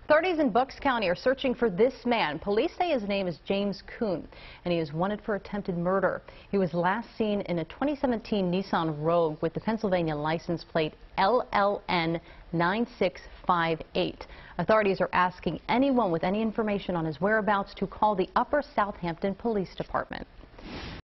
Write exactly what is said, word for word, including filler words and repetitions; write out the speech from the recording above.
Authorities in Bucks County are searching for this man. Police say his name is James Kuhn, and he is wanted for attempted murder. He was last seen in a twenty seventeen Nissan Rogue with the Pennsylvania license plate L L N nine six five eight. Authorities are asking anyone with any information on his whereabouts to call the Upper Southampton Police Department.